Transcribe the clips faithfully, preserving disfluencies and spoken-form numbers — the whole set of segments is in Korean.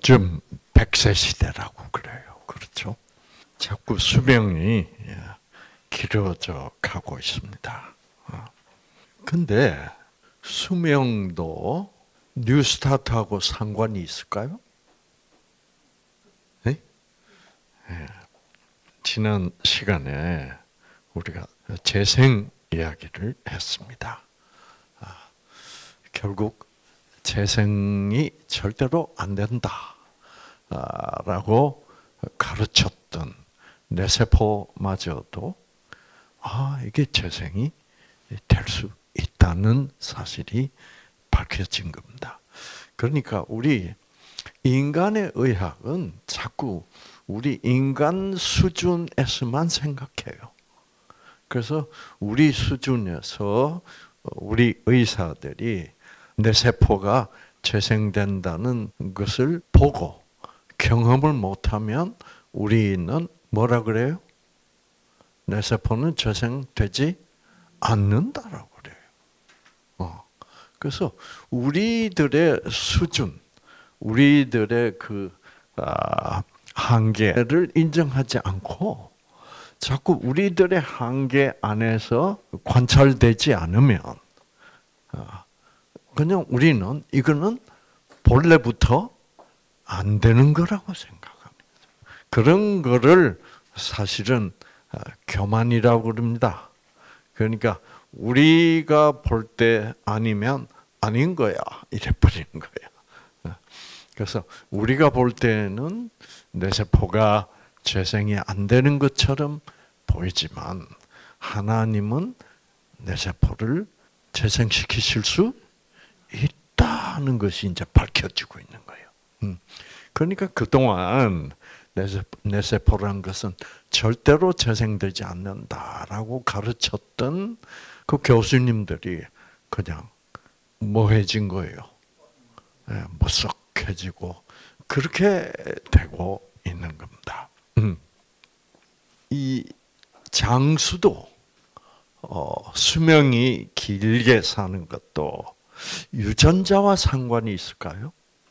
요즘 백 세 시대라고 그래요. 그렇죠? 자꾸 수명이 길어져 가고 있습니다. 근데 수명도 뉴스타트하고 상관이 있을까요? 네? 네. 지난 시간에 우리가 재생 이야기를 했습니다. 아, 결국 재생이 절대로 안 된다라고 가르쳤던 뇌세포마저도 아, 이게 재생이 될 수 있다는 사실이 밝혀진 겁니다. 그러니까 우리 인간의 의학은 자꾸 우리 인간 수준에서만 생각해요. 그래서 우리 수준에서 우리 의사들이 뇌세포가 재생된다는 것을 보고 경험을 못하면 우리는 뭐라 그래요? 뇌세포는 재생되지 않는다라고 그래요. 어. 그래서 우리들의 수준, 우리들의 그 아, 한계를 인정하지 않고 자꾸 우리들의 한계 안에서 관찰되지 않으면 그냥 우리는 이거는 본래부터 안 되는 거라고 생각합니다. 그런 거를 사실은 교만이라고 그럽니다. 그러니까 우리가 볼 때 아니면 아닌 거야 이래 버리는 거야. 그래서 우리가 볼 때는 뇌세포가 재생이 안 되는 것처럼 보이지만 하나님은 뇌세포를 재생시키실 수 있다는 것이 이제 밝혀지고 있는 거예요. 그러니까 그동안 뇌세포라는 것은 절대로 재생되지 않는다라고 가르쳤던 그 교수님들이 그냥 뭐해진 거예요. 머쓱해지고 그렇게 되고 있는 겁니다. 이 장수도 어, 수명이 길게 사는 것도 유전자와 상관이 있을까요?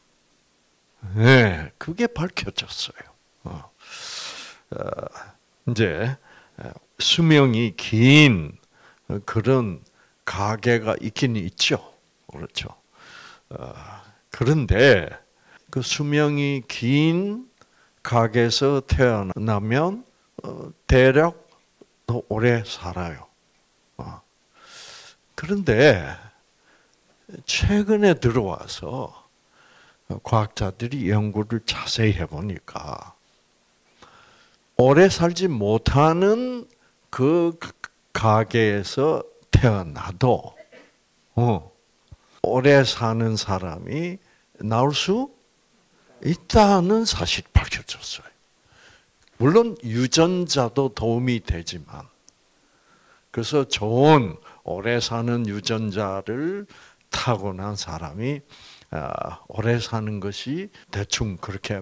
네, 그게 밝혀졌어요. 어, 어, 이제 수명이 긴 그런 가계가 있긴 있죠. 그렇죠. 어, 그런데 그 수명이 긴 가계에서 태어나면 어, 대략 더 오래 살아요. 어. 그런데 최근에 들어와서 과학자들이 연구를 자세히 해보니까 오래 살지 못하는 그 가계에서 태어나도 어, 오래 사는 사람이 나올 수 있다는 사실이 밝혀졌어요. 물론 유전자도 도움이 되지만 그래서 좋은 오래 사는 유전자를 타고난 사람이 오래 사는 것이 대충 그렇게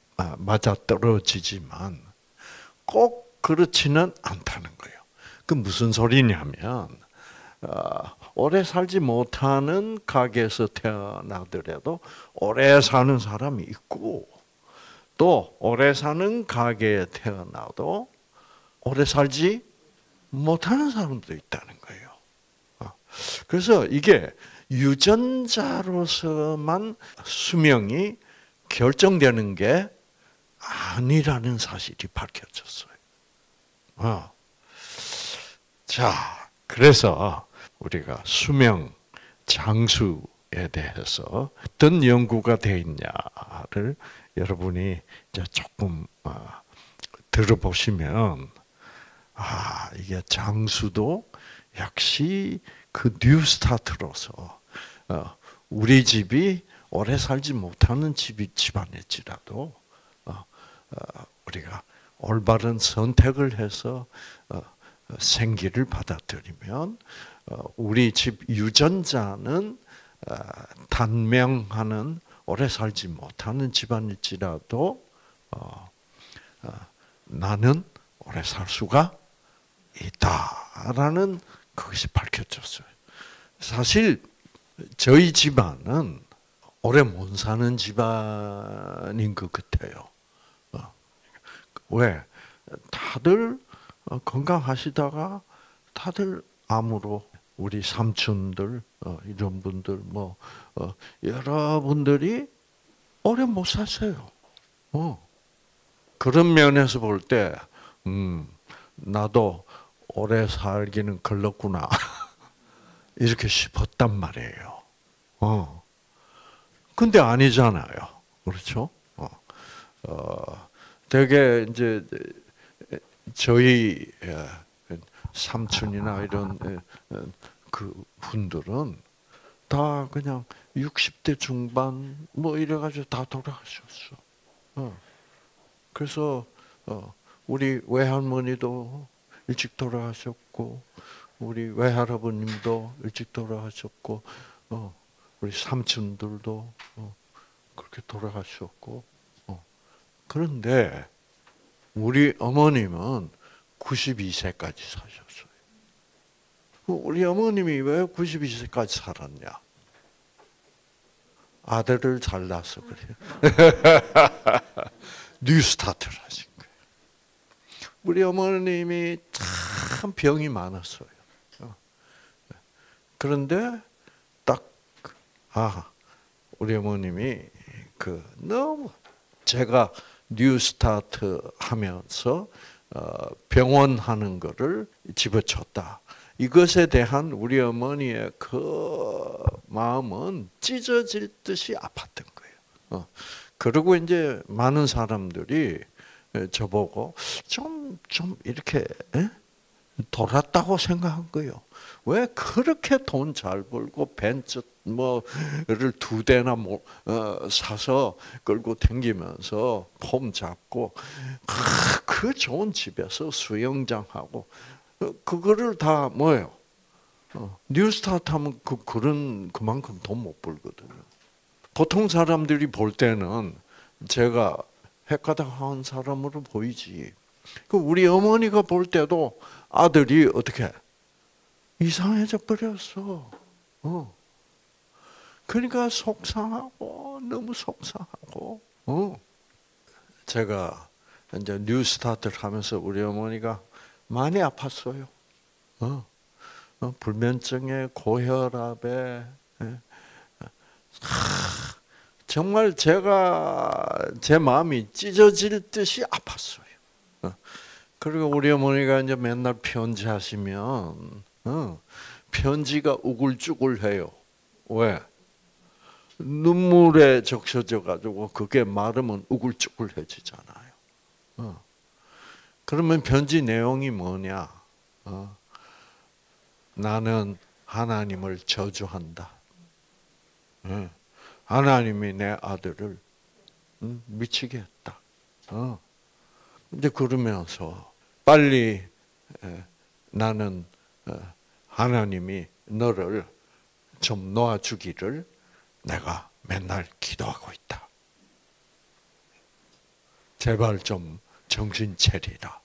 맞아떨어지지만 꼭 그렇지는 않다는 거예요. 그 무슨 소리냐면 오래 살지 못하는 가게에서 태어나더라도 오래 사는 사람이 있고 또 오래 사는 가게에 태어나도 오래 살지 못하는 사람도 있다는 거예요. 그래서 이게 유전자로서만 수명이 결정되는 게 아니라는 사실이 밝혀졌어요. 자, 그래서 우리가 수명, 장수에 대해서 어떤 연구가 되어 있냐를 여러분이 이제 조금 들어보시면 아, 이게 장수도 역시 그 뉴스타트로서 우리 집이 오래 살지 못하는 집이 집안일지라도 우리가 올바른 선택을 해서 생기를 받아들이면 우리 집 유전자는 단명하는 오래 살지 못하는 집안일지라도 나는 오래 살 수가 있다라는 그것이 밝혀졌어요. 사실 저희 집안은 오래 못 사는 집안인 것 같아요. 왜? 다들 건강하시다가 다들 암으로 우리 삼촌들 이런 분들 뭐 여러분들이 오래 못 사세요. 어. 그런 면에서 볼 때, 음, 나도 오래 살기는 걸렀구나. 이렇게 싶었단 말이에요. 어. 근데 아니잖아요. 그렇죠? 어. 어, 되게 이제 저희 삼촌이나 이런 그 분들은 다 그냥 육십 대 중반 뭐 이래가지고 다 돌아가셨어. 어. 그래서 어, 우리 외할머니도 일찍 돌아가셨고, 우리 외할아버님도 일찍 돌아가셨고, 어, 우리 삼촌들도 어, 그렇게 돌아가셨고, 어. 그런데 우리 어머님은 구십이 세까지 사셨어요. 우리 어머님이 왜 구십이 세까지 살았냐? 아들을 잘 낳아서 그래요. 뉴스타트를 하신 거예요. 우리 어머님이 참 병이 많았어요. 그런데 딱, 아, 우리 어머님이 그 너무 제가 뉴스타트 하면서 병원 하는 거를 집어쳤다. 이것에 대한 우리 어머니의 그 마음은 찢어질 듯이 아팠던 거예요. 그리고 이제 많은 사람들이 저보고 좀, 좀 이렇게 돌았다고 생각한 거예요. 왜 그렇게 돈 잘 벌고 벤츠 뭐를 두 대나 뭐, 어, 사서 끌고 다니면서 폼 잡고 그 좋은 집에서 수영장하고 그거를 다 뭐예요? 어, 뉴스타트 하면 그 그런 그만큼 돈 못 벌거든요. 보통 사람들이 볼 때는 제가 핵가닥한 사람으로 보이지. 그 우리 어머니가 볼 때도 아들이 어떻게 이상해져 버렸어. 어. 그러니까 속상하고 너무 속상하고. 어. 제가 이제 뉴스타트를 하면서 우리 어머니가 많이 아팠어요. 어. 어. 불면증에 고혈압에. 예. 정말 제가 제 마음이 찢어질 듯이 아팠어요. 그리고 우리 어머니가 이제 맨날 편지하시면 어, 편지가 우글쭈글해요. 왜? 눈물에 적셔져 가지고 그게 마르면 우글쭈글해지잖아요. 어. 그러면 편지 내용이 뭐냐? 어. 나는 하나님을 저주한다. 어. 하나님이 내 아들을 미치게 했다. 어. 이제 그러면서 빨리 나는 하나님이 너를 좀 놓아주기를 내가 맨날 기도하고 있다. 제발 좀 정신 차리라.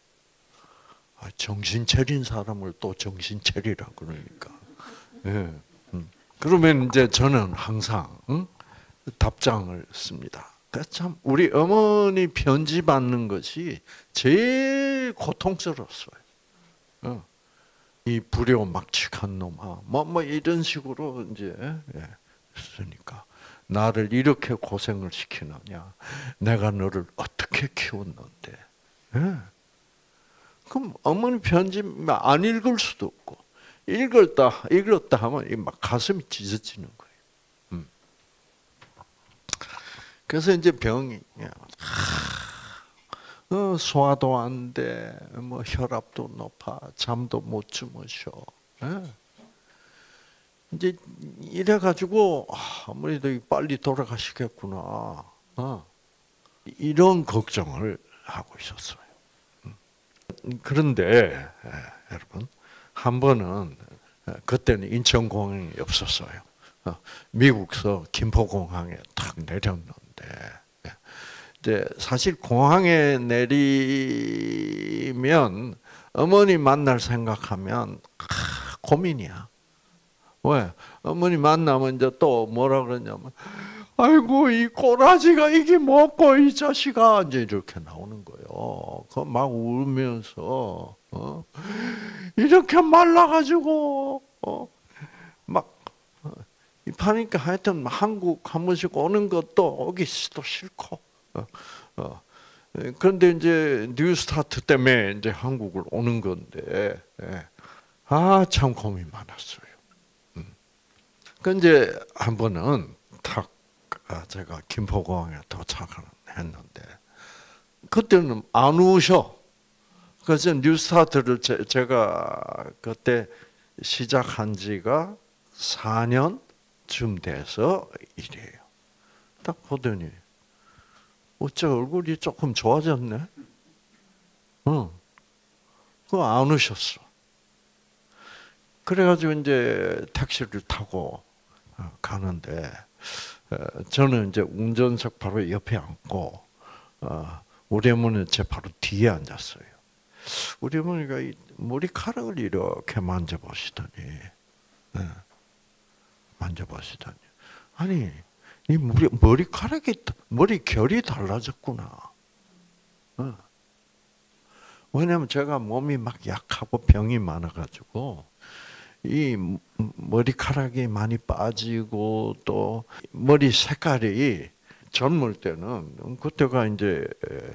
정신 차린 사람을 또 정신 차리라 그러니까. 예. 그러면 이제 저는 항상 응? 답장을 씁니다. 참 우리 어머니 편지 받는 것이 제일 고통스러웠어요. 어. 이 불효막측한 놈아, 뭐, 뭐 이런 식으로 이제 쓰니까 나를 이렇게 고생을 시키느냐? 내가 너를 어떻게 키웠는데? 예. 그럼 어머니 편지 안 읽을 수도 없고 읽었다 읽었다 하면 막 가슴이 찢어지는 거예요. 음. 그래서 이제 병이 어, 소화도 안 돼, 뭐 혈압도 높아, 잠도 못 주무셔. 예. 이제 이래 가지고 아무래도 빨리 돌아가시겠구나. 어. 이런 걱정을 하고 있었어요. 그런데 예, 여러분 한 번은 그때는 인천공항이 없었어요. 미국서 김포공항에 탁 내렸는데 이제 사실 공항에 내리면 어머니 만날 생각하면 아, 고민이야. 왜? 어머니 만나면 이제 또 뭐라 그러냐면, 아이고 이 꼬라지가 이게 뭐고 이 자식아 이제 이렇게 나오는 거예요. 그 막 울면서 어? 이렇게 말라가지고 어? 막 입하니까 하여튼 한국 한 번씩 오는 것도 오기도 싫고. 어? 어. 그런데 이제 뉴스타트 때문에 이제 한국을 오는 건데, 예. 아, 참 고민 많았어요. 음. 그 이제 한 번은 탁 제가 김포공항에 도착을 했는데, 그때는 안 우셔. 그래서 뉴스타트를 제, 제가 그때 시작한 지가 사 년쯤 돼서 이래요. 딱 보더니, 어째 얼굴이 조금 좋아졌네? 응. 그거 안 우셨어. 그래가지고 이제 택시를 타고 가는데, 저는 이제 운전석 바로 옆에 앉고, 우리 어머니는 제 바로 뒤에 앉았어요. 우리 어머니가 머리카락을 이렇게 만져보시더니, 만져보시더니, 아니, 이 머리, 머리카락이, 머리 결이 달라졌구나. 왜냐면 제가 몸이 막 약하고 병이 많아가지고, 이 머리카락이 많이 빠지고 또 머리 색깔이 젊을 때는 그때가 이제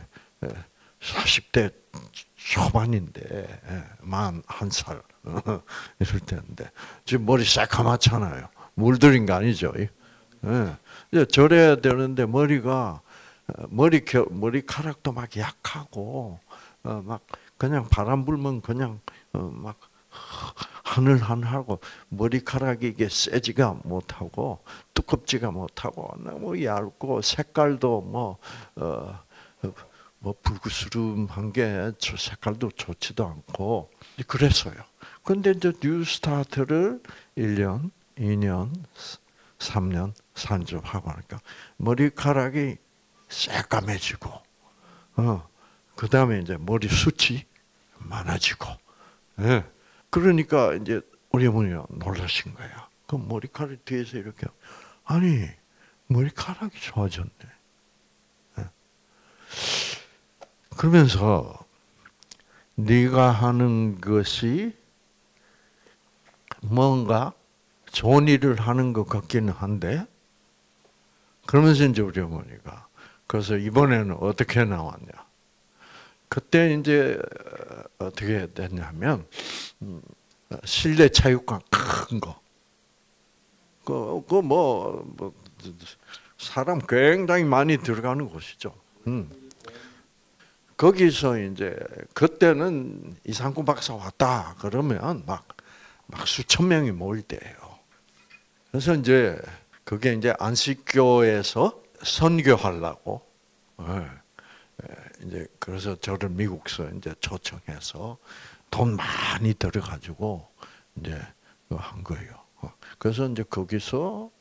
사십 대 초반인데 만 한 살 이럴 때인데 지금 머리 새까맣잖아요. 물들인 거 아니죠? 이제 절해야 되는데 머리가 머리 머리카락도 막 약하고 막 그냥 바람 불면 그냥 막 하늘하늘하고 머리카락이 이게 세지가 못하고 두껍지가 못하고 너무 얇고 색깔도 뭐 어, 뭐 불그스름한 게 색깔도 좋지도 않고 그랬어요. 근데 이제 뉴스타트를 일 년, 이 년, 삼 년, 사 년 좀 하고 하니까 머리카락이 새까매지고 어, 그 다음에 이제 머리숱이 많아지고 예. 그러니까 이제 우리 어머니가 놀라신 거야. 그 머리카락 뒤에서 이렇게 아니 머리카락이 좋아졌네. 그러면서 네가 하는 것이 뭔가 좋은 일을 하는 것 같기는 한데 그러면서 이제 우리 어머니가 그래서 이번에는 어떻게 나왔냐? 그때 이제 어떻게 됐냐면 실내 체육관 큰 거, 그 그 뭐 뭐 사람 굉장히 많이 들어가는 곳이죠. 음. 거기서 이제 그때는 이상구 박사 왔다 그러면 막 막 수천 명이 모일 때예요. 그래서 이제 그게 이제 안식교에서 선교하려고. 이제 그래서 저를 미국서 이제 초청해서 돈 많이 들어가지고 이제 한 거예요. 그래서 이제 거기서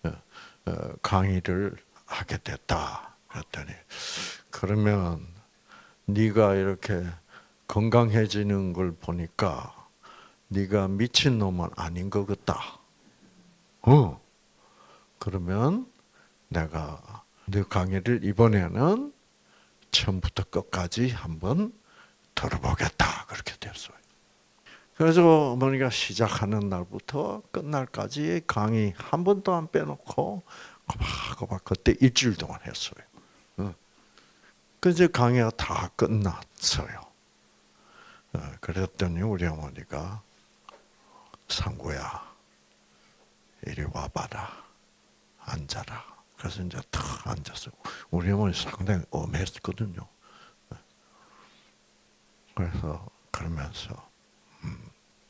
강의를 하게 됐다. 그랬더니 그러면 네가 이렇게 건강해지는 걸 보니까 네가 미친 놈은 아닌 것 같다. 어. 그러면 내가 네 강의를 이번에는 처음부터 끝까지 한번 들어보겠다. 그렇게 됐어요. 그래서 어머니가 시작하는 날부터 끝날까지 강의 한 번도 안 빼놓고 꼬박꼬박 그때 일주일 동안 했어요. 그래서 강의가 다 끝났어요. 그랬더니 우리 어머니가 상구야 이리 와봐라. 앉아라. 그래서 이제 탁 앉았어. 우리 어머니 상당히 엄했거든요. 그래서 그러면서 음,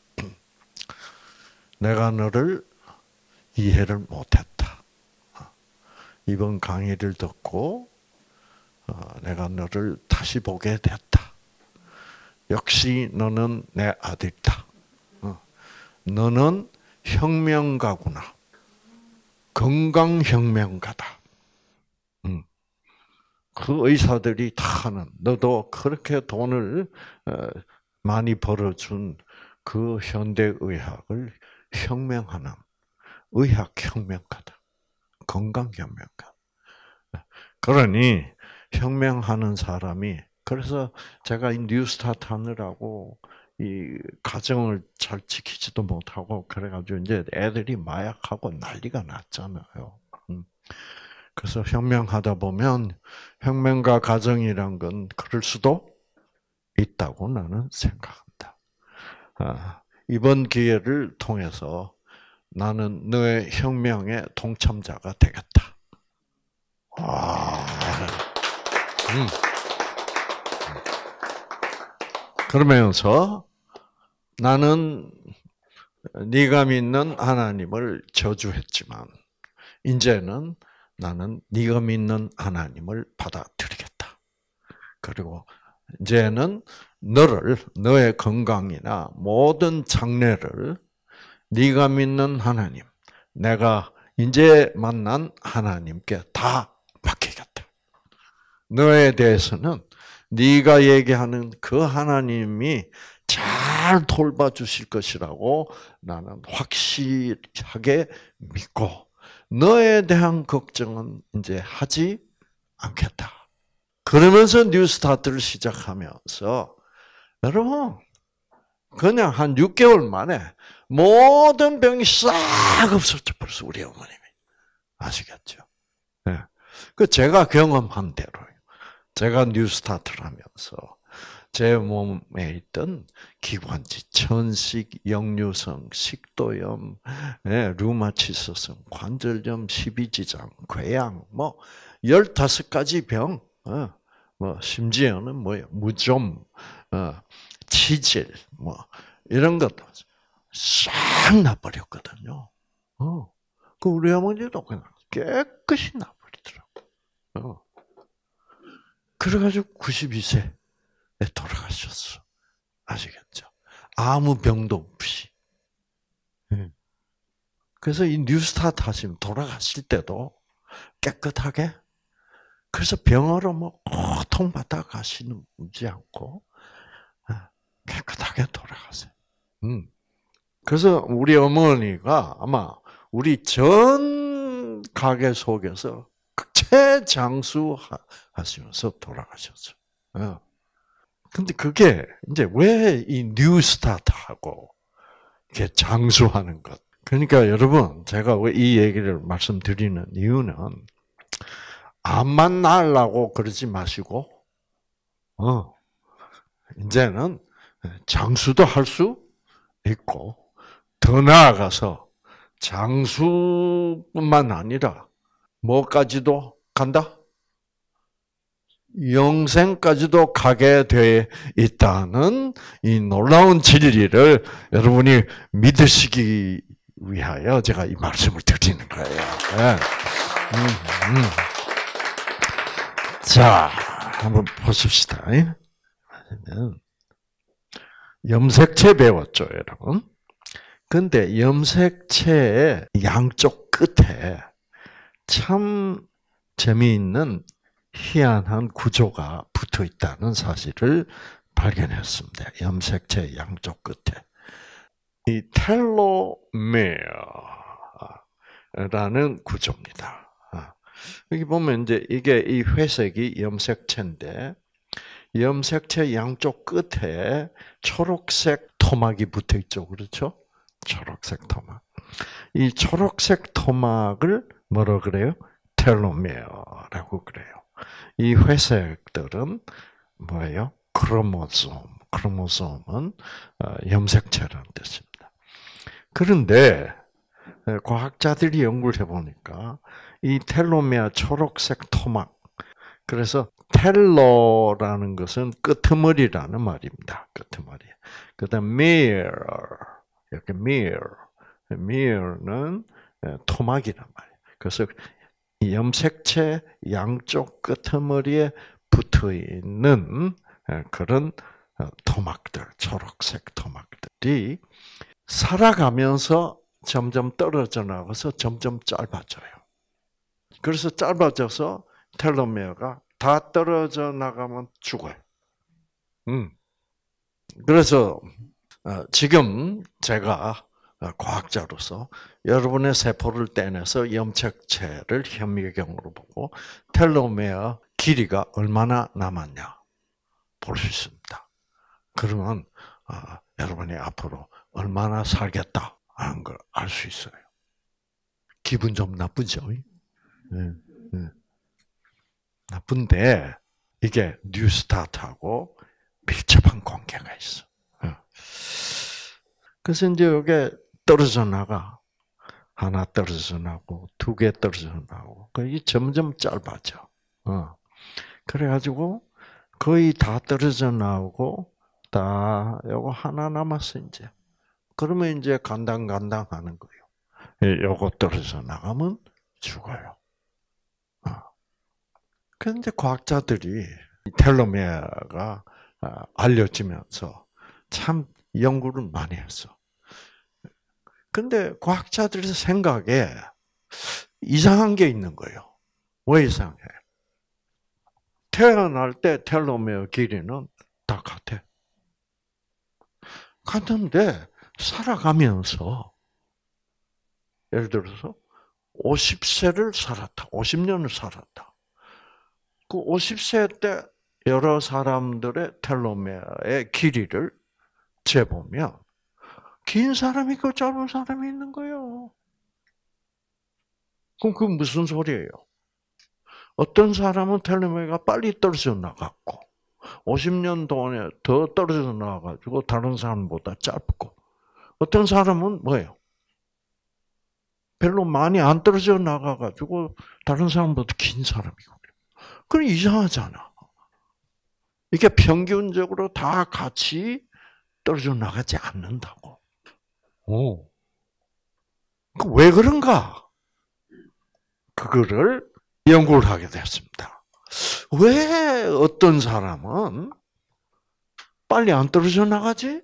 내가 너를 이해를 못했다. 이번 강의를 듣고 내가 너를 다시 보게 됐다. 역시 너는 내 아들이다. 너는 혁명가구나. 건강혁명가다. 음. 그 의사들이 다 하는, 너도 그렇게 돈을 많이 벌어준 그 현대의학을 혁명하는 의학혁명가다. 건강혁명가. 그러니 혁명하는 사람이 그래서 제가 이 뉴스타트 하느라고 이 가정을 잘 지키지도 못하고 그래가지고 이제 애들이 마약하고 난리가 났잖아요. 그래서 혁명하다 보면 혁명가 가정이란 건 그럴 수도 있다고 나는 생각합니다. 아, 이번 기회를 통해서 나는 너의 혁명의 동참자가 되겠다. 아, 음. 그러면서 나는 네가 믿는 하나님을 저주했지만 이제는 나는 네가 믿는 하나님을 받아들이겠다. 그리고 이제는 너를 너의 건강이나 모든 장래를 네가 믿는 하나님, 내가 이제 만난 하나님께 다 맡기겠다. 너에 대해서는 네가 얘기하는 그 하나님이 잘 돌봐주실 것이라고 나는 확실하게 믿고 너에 대한 걱정은 이제 하지 않겠다. 그러면서 뉴스타트를 시작하면서 여러분 그냥 한 육 개월 만에 모든 병이 싹 없어져 버렸어 우리 어머님이. 아시겠죠? 네. 그 제가 경험한 대로요. 제가 뉴스타트를 하면서 제 몸에 있던 기관지, 천식, 역류성, 식도염, 네, 류마티스성, 관절염, 십이지장, 궤양, 뭐 열다섯 가지 병, 어, 뭐 심지어는 뭐요, 무좀, 어, 치질, 뭐 이런 것도 싹 나버렸거든요. 어, 그 우리 어머니도 그냥 깨끗이 나버리더라고. 어. 그래가지고 구십이 세에 돌아가셨어. 아시겠죠? 아무 병도 없이. 그래서 이 뉴스타트 하시면 돌아가실 때도 깨끗하게, 그래서 병으로 뭐 고통받아 가시지 않고 깨끗하게 돌아가세요. 음. 그래서 우리 어머니가 아마 우리 전 가게 속에서 최장수 하시면서 돌아가셨어요. 근데 그게 이제 왜 이 뉴스타트하고 이렇게 장수하는 것. 그러니까 여러분, 제가 왜 이 얘기를 말씀드리는 이유는 암만 나으려고 그러지 마시고, 어, 이제는 장수도 할 수 있고, 더 나아가서 장수뿐만 아니라 뭐까지도 간다? 영생까지도 가게 돼 있다는 이 놀라운 진리를 여러분이 믿으시기 위하여 제가 이 말씀을 드리는 거예요. 네. 음, 음. 자, 한번 보십시다. 염색체 배웠죠, 여러분? 근데 염색체의 양쪽 끝에 참 재미있는 희한한 구조가 붙어 있다는 사실을 발견했습니다. 염색체 양쪽 끝에. 이 텔로메어라는 구조입니다. 여기 보면 이제 이게 이 회색이 염색체인데, 염색체 양쪽 끝에 초록색 토막이 붙어 있죠. 그렇죠? 초록색 토막. 이 초록색 토막을 뭐라 그래요? 텔로메어라고 그래요. 이 회색들은 뭐예요? 크로모솜. 크로모솜은 염색체라는 뜻입니다. 그런데 과학자들이 연구를 해보니까 이 텔로메어 초록색 토막, 그래서 텔로라는 것은 끄트머리라는 말입니다. 끄트머리. 그다음 mirror, 이렇게 mirror, mirror는 토막이란 말이에요. 그래서 염색체 양쪽 끄트머리에 붙어 있는 그런 토막들, 초록색 토막들이 살아가면서 점점 떨어져 나가서 점점 짧아져요. 그래서 짧아져서 텔로메어가 다 떨어져 나가면 죽어요. 음. 그래서 지금 제가 과학자로서 여러분의 세포를 떼내서 염색체를 현미경으로 보고 텔로메어 길이가 얼마나 남았냐 볼 수 있습니다. 그러면 아, 여러분이 앞으로 얼마나 살겠다 하는 걸 알 수 있어요. 기분 좀 나쁘죠? 네, 네. 나쁜데 이게 뉴스타트하고 밀접한 관계가 있어. 그래서 이제 이게 떨어져 나가. 하나 떨어져 나고, 두 개 떨어져 나고, 그게 점점 짧아져. 어. 그래가지고, 거의 다 떨어져 나오고, 다, 요거 하나 남았어, 이제. 그러면 이제 간당간당 하는 거예요. 요거 떨어져 나가면 죽어요. 어. 그런데 과학자들이 텔로메어가 알려지면서 참 연구를 많이 했어. 근데 과학자들의 생각에 이상한 게 있는 거예요. 왜 이상해? 태어날 때 텔로메어 길이는 다 같아. 같은데 살아가면서 예를 들어서 오십 세를 살았다. 오십 년을 살았다. 그 오십 세 때 여러 사람들의 텔로메어의 길이를 재보면 긴 사람이 있고 짧은 사람이 있는 거예요. 그럼 그건 무슨 소리예요? 어떤 사람은 텔로메어가 빨리 떨어져 나갔고 오십 년 동안에 더 떨어져 나가지고 다른 사람보다 짧고 어떤 사람은 뭐예요? 별로 많이 안 떨어져 나가가지고 다른 사람보다 긴 사람이고 그럼 이상하잖아. 이게 평균적으로 다 같이 떨어져 나가지 않는다고. 오. 왜 그런가? 그거를 연구를 하게 됐습니다. 왜 어떤 사람은 빨리 안 떨어져 나가지?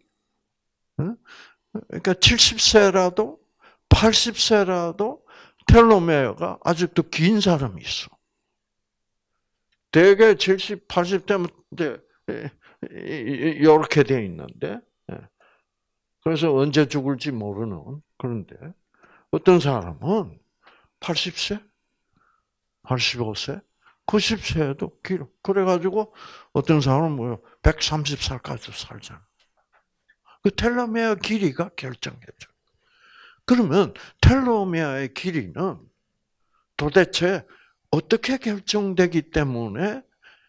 그러니까 칠십 세라도 팔십 세라도 텔로메어가 아직도 긴 사람이 있어. 대개 칠십, 팔십 되면 이제 이렇게 돼 있는데 그래서 언제 죽을지 모르는 그런데 어떤 사람은 팔십 세, 팔십오 세, 구십 세에도 길어. 그래가지고 어떤 사람은 뭐 백삼십 살까지도 살잖아. 그 텔로메어 길이가 결정해줘. 그러면 텔로메어의 길이는 도대체 어떻게 결정되기 때문에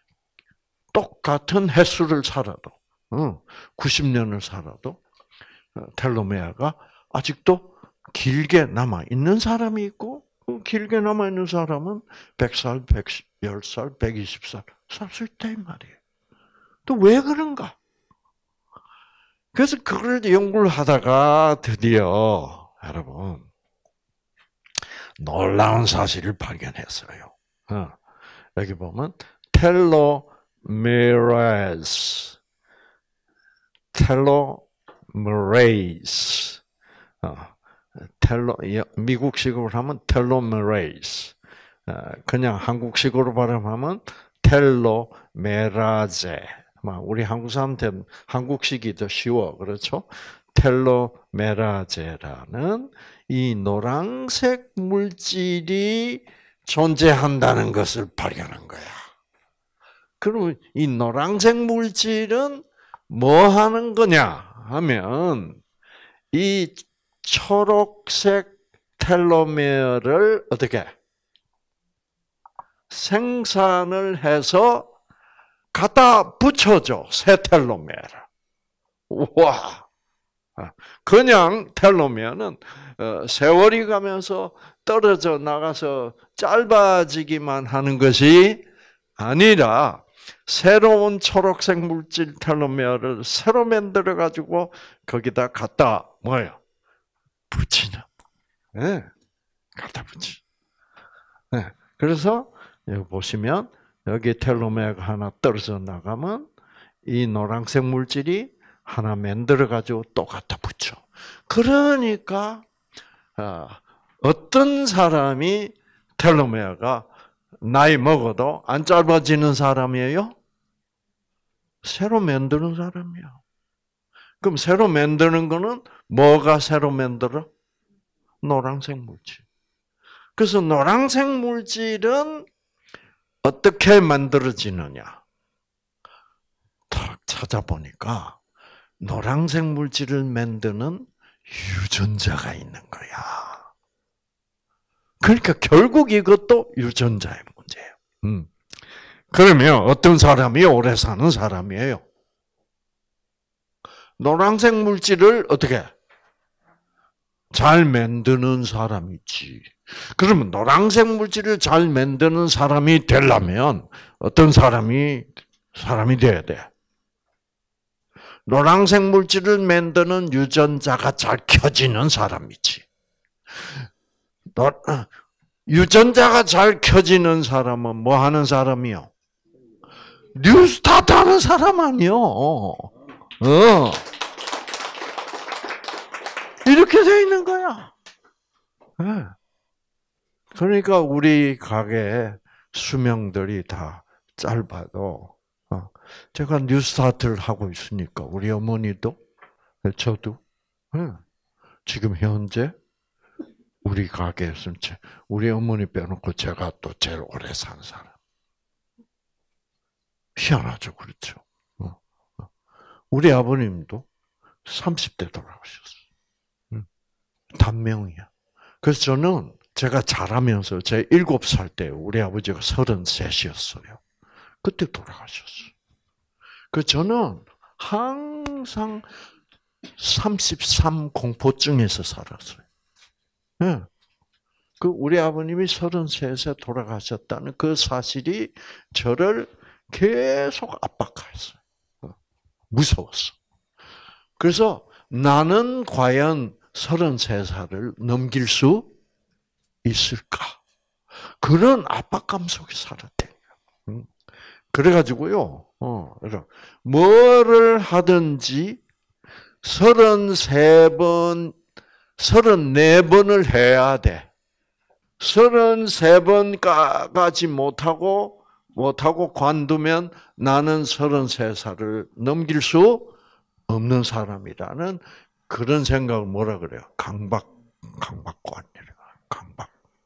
똑같은 횟수를 살아도, 구십 년을 살아도 텔로메어가 아직도 길게 남아있는 사람이 있고 길게 남아있는 사람은 백 살, 백십 살, 백이십 살 살 수 있다 이 말이에요. 또 왜 그런가? 그래서 그걸 연구를 하다가 드디어 여러분 놀라운 사실을 발견했어요. 여기 보면 텔로메라스, 텔로메라스, 텔로 미국식으로 하면 텔로메라스, 그냥 한국식으로 발음하면 텔로메라제. 우리 한국 사람한테는 한국식이 더 쉬워, 그렇죠? 텔로메라제라는 이 노란색 물질이 존재한다는 것을 발견한 거야. 그럼 이 노란색 물질은 뭐 하는 거냐 하면 이 초록색 텔로메어를 어떻게 생산을 해서 갖다 붙여줘, 새 텔로메어를. 우와! 그냥 텔로메어는 세월이 가면서 떨어져 나가서 짧아지기만 하는 것이 아니라 새로운 초록색 물질 텔로메어를 새로 만들어 가지고 거기다 갖다 뭐예요? 붙이는. 네, 갖다 붙이. 네, 그래서 여기 보시면 여기 텔로메어가 하나 떨어져 나가면 이 노란색 물질이 하나 만들어 가지고 또 갖다 붙여. 그러니까 어떤 사람이 텔로메어가 나이 먹어도 안 짧아지는 사람이에요? 새로 만드는 사람이야. 그럼 새로 만드는 거는 뭐가 새로 만들어? 노란색 물질. 그래서 노란색 물질은 어떻게 만들어지느냐? 탁 찾아보니까 노란색 물질을 만드는 유전자가 있는 거야. 그러니까 결국 이것도 유전자의 문제예요. 음. 그러면 어떤 사람이 오래 사는 사람이에요? 노란색 물질을 어떻게 잘 만드는 사람이 있지. 그러면 노란색 물질을 잘 만드는 사람이 되려면 어떤 사람이 사람이 돼야 돼? 노란색 물질을 만드는 유전자가 잘 켜지는 사람이지. 유전자가 잘 켜지는 사람은 뭐 하는 사람이요? 뉴스타트 하는 사람 아니요. 어. 이렇게 돼 있는 거야. 네. 그러니까 우리 가게 수명들이 다 짧아도, 어. 제가 뉴스타트를 하고 있으니까 우리 어머니도 저도 네. 지금 현재 우리 가게에서는 우리 어머니 빼놓고 제가 또 제일 오래 산 사람. 희한하죠, 그렇죠? 우리 아버님도 삼십 대 돌아가셨어요. 단명이야. 그래서 저는 제가 자라면서 제 일곱 살 때 우리 아버지가 서른셋이었어요. 그때 돌아가셨어요. 그래서 저는 항상 삼십삼 공포증에서 살았어요. 네. 그 우리 아버님이 서른셋에 돌아가셨다는 그 사실이 저를 계속 압박했어요. 무서웠어. 그래서 나는 과연 서른세 살을 넘길 수 있을까? 그런 압박감 속에 살았대요. 그래가지고요, 어, 뭐를 하든지 서른세 번, 서른네 번을 해야 돼. 서른세 번까지 못하고, 못하고 관두면 나는 서른세 살을 넘길 수 없는 사람이라는 그런 생각을 뭐라 그래요? 강박, 강박관이래요. 강박.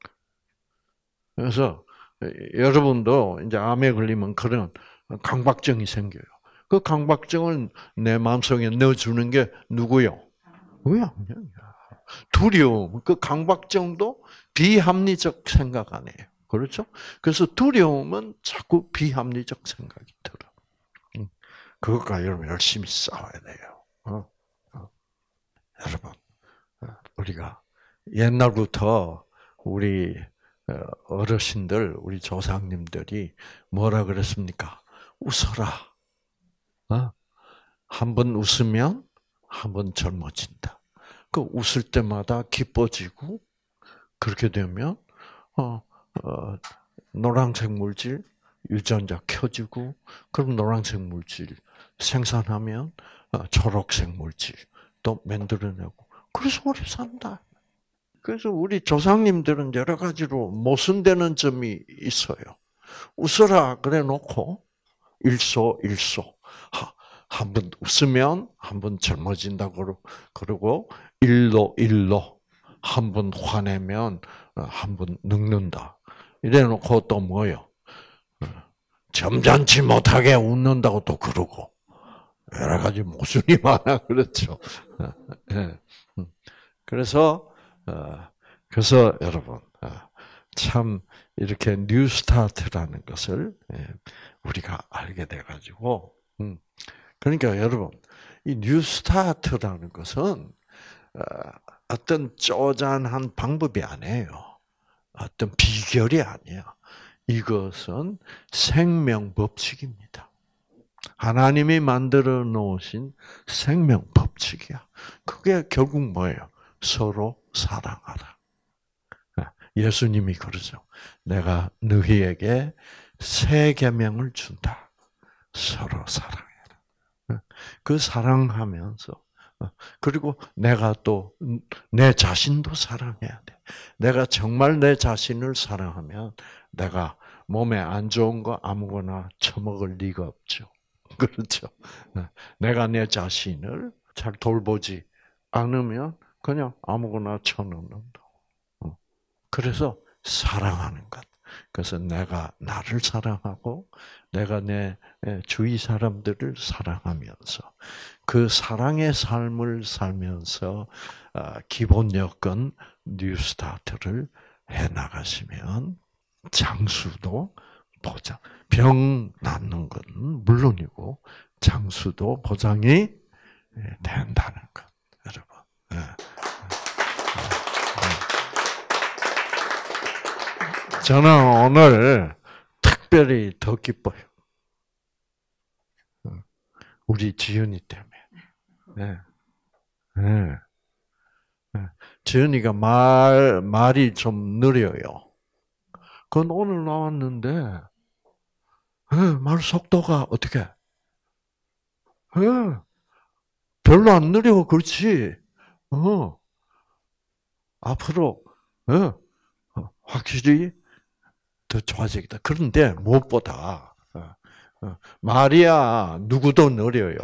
그래서 여러분도 이제 암에 걸리면 그런 강박증이 생겨요. 그 강박증을 내 마음속에 넣어주는 게 누구요? 왜요? 두려움. 그 강박증도 비합리적 생각 아니에요. 그렇죠? 그래서 두려움은 자꾸 비합리적 생각이 들어. 그것과 여러분 열심히 싸워야 돼요. 어? 어. 여러분, 우리가 옛날부터 우리 어르신들, 우리 조상님들이 뭐라 그랬습니까? 웃어라. 어? 한 번 웃으면 한 번 젊어진다. 그 웃을 때마다 기뻐지고 그렇게 되면 어, 어, 노란색 물질 유전자 켜지고 그럼 노란색 물질 생산하면 어, 초록색 물질 또 만들어내고 그래서 오래 산다. 그래서 우리 조상님들은 여러 가지로 모순되는 점이 있어요. 웃어라 그래 놓고 일소일소 한 번 웃으면 한 번 젊어진다고 그러고 일로 일로 한 번 화내면 한 번 늙는다. 이래 놓고 또 뭐요? 점잖지 못하게 웃는다고 또 그러고 여러 가지 모순이 많아 그렇죠. 그래서 그래서 여러분 참 이렇게 뉴스타트라는 것을 우리가 알게 돼 가지고 그러니까 여러분 이 뉴스타트라는 것은 어떤 쪼잔한 방법이 아니에요. 어떤 비결이 아니야. 이것은 생명 법칙입니다. 하나님이 만들어 놓으신 생명 법칙이야. 그게 결국 뭐예요? 서로 사랑하라. 예수님이 그러죠. 내가 너희에게 새 계명을 준다. 서로 사랑해라. 그 사랑하면서 그리고 내가 또 내 자신도 사랑해야 돼. 내가 정말 내 자신을 사랑하면 내가 몸에 안 좋은 거 아무거나 처먹을 리가 없죠. 그렇죠. 내가 내 자신을 잘 돌보지 않으면 그냥 아무거나 쳐넣는다. 그래서 사랑하는 것. 그래서 내가 나를 사랑하고 내가 내 주위 사람들을 사랑하면서 그 사랑의 삶을 살면서 기본 여건 뉴스타트를 해 나가시면 장수도 보장, 병 낫는 건 물론이고 장수도 보장이 된다는 것, 여러분. 저는 오늘 특별히 더 기뻐요. 우리 지은이 때문에. 네. 네. 네. 지은이가 말, 말이 좀 느려요. 그건 오늘 나왔는데, 네, 말 속도가 어떻게? 네. 별로 안 느려, 그렇지? 어. 앞으로, 네. 확실히 더 좋아지겠다. 그런데 무엇보다 말이야 누구도 느려요.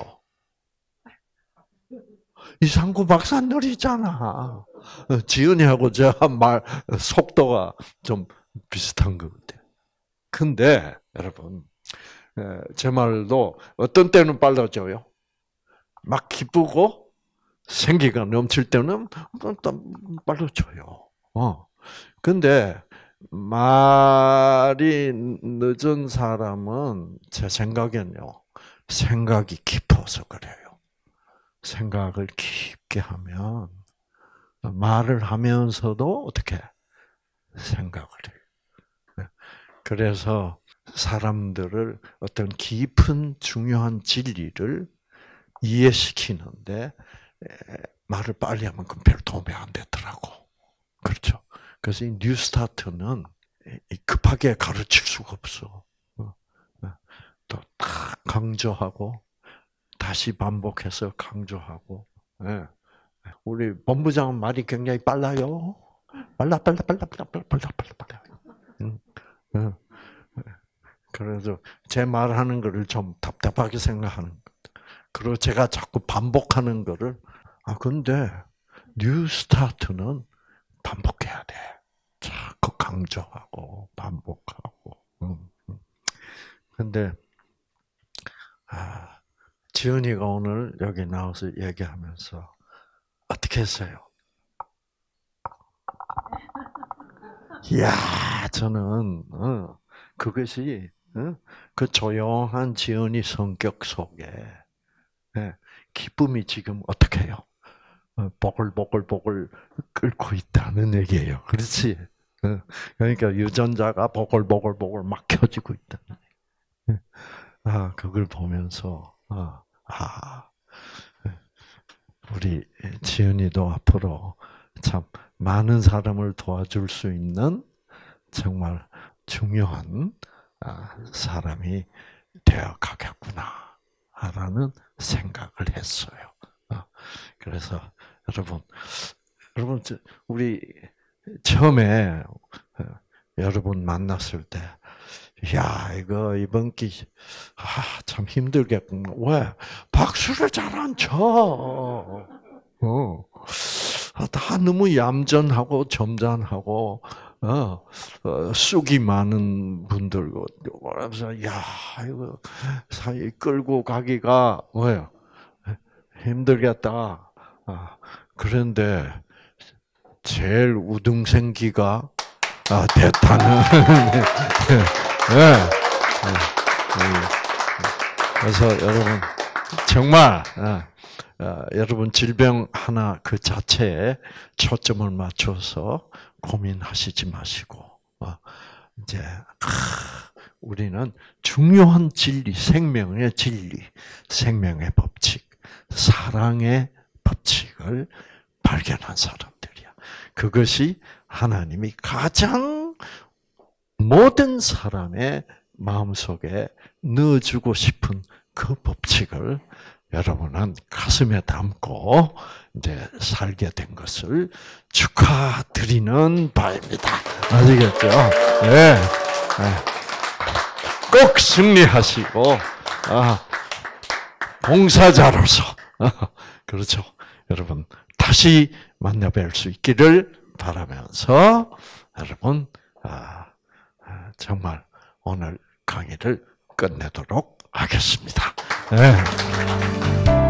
이상구 박사 느리잖아. 지은이하고 저 말 속도가 좀 비슷한 것 같아요. 근데 여러분 제 말도 어떤 때는 빨라져요. 막 기쁘고 생기가 넘칠 때는 빨라져요. 어. 근데 말이 늦은 사람은 제 생각엔요. 생각이 깊어서 그래요. 생각을 깊게 하면 말을 하면서도 어떻게 생각을 해요. 그래서 사람들을 어떤 깊은 중요한 진리를 이해시키는데 말을 빨리 하면 그건 별 도움이 안 되더라고. 그렇죠. 그래서 이 뉴스타트는 급하게 가르칠 수가 없어. 또 딱 강조하고 다시 반복해서 강조하고. 우리 본부장은 말이 굉장히 빨라요. 빨라 빨라 빨라 빨라 빨라 빨라 빨라 빨라. 그래서 제 말하는 거를 좀 답답하게 생각하는 것. 그리고 제가 자꾸 반복하는 거를 아 근데 뉴스타트는 반복해야 돼. 자꾸 강조하고 반복하고. 근데 아, 지은이가 오늘 여기 나와서 얘기하면서 어떻게 했어요? 이야, 저는 어, 그것이 어, 그 조용한 지은이 성격 속에 네, 기쁨이 지금 어떻게 해요? 보글보글보글 끓고 있다는 얘기예요. 그렇지? 그러니까 유전자가 보글보글보글 막 켜지고 있다는. 아, 그걸 보면서 아, 아, 우리 지은이도 앞으로 참 많은 사람을 도와줄 수 있는 정말 중요한 사람이 되어 가겠구나라는 생각을 했어요. 그래서 여러분, 여러분 우리 처음에 여러분 만났을 때, 야 이거 이번 기, 아, 참 힘들겠구나. 왜 박수를 잘 안 쳐? 어, 다 너무 얌전하고 점잖하고 어, 어 쑥이 많은 분들고 그래서 야 이거 사이 끌고 가기가 뭐예요? 힘들겠다. 아, 그런데 제일 우등생기가 아, 됐다는. 네. 네. 그래서 여러분 정말 아, 아, 여러분 질병 하나 그 자체에 초점을 맞춰서 고민하시지 마시고 아, 이제 아, 우리는 중요한 진리, 생명의 진리, 생명의 법칙, 사랑의 법칙을 발견한 사람들이야. 그것이 하나님이 가장 모든 사람의 마음속에 넣어주고 싶은 그 법칙을 여러분은 가슴에 담고 이제 살게 된 것을 축하드리는 바입니다. 아시겠죠? 네. 꼭 승리하시고 봉사자로서 그렇죠. 여러분 다시 만나 뵐 수 있기를 바라면서 여러분 아, 정말 오늘 강의를 끝내도록 하겠습니다. 네.